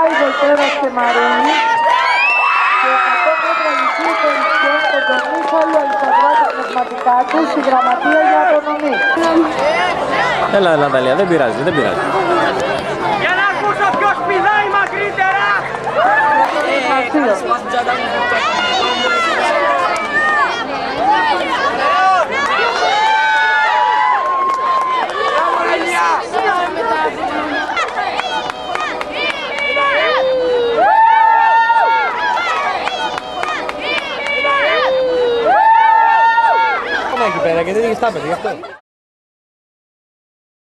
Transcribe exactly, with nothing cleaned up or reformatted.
Σκάι, Βολτέρας και Μαρούνι. Και εκατό μέτρα λυκείου Κοριτσιών, Κοντονής, όλοι αρισταδρά τα πνευματικά τους, η γραμματεία για απονομή. Έλα, Ναταλία, δεν πειράζει, δεν πειράζει. Για να ακούσω ποιος πηδάει μακρύτερα! Εκεί πέρα και δεν είχε τάπερ, γι' αυτό.